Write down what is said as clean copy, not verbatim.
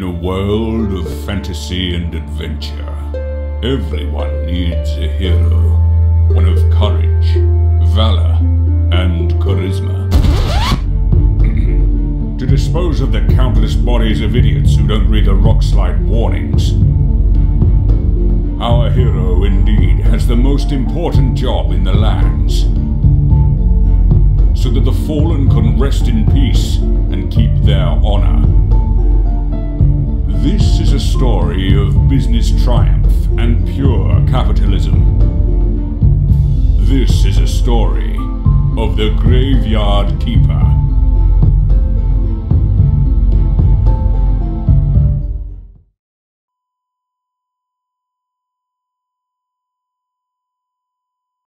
In a world of fantasy and adventure, everyone needs a hero. One of courage, valor, and charisma. To dispose of the countless bodies of idiots who don't read the rockslide warnings. Our hero indeed has the most important job in the lands, so that the fallen can rest in peace and keep their honor. This is a story of business triumph and pure capitalism. This is a story of the Graveyard Keeper.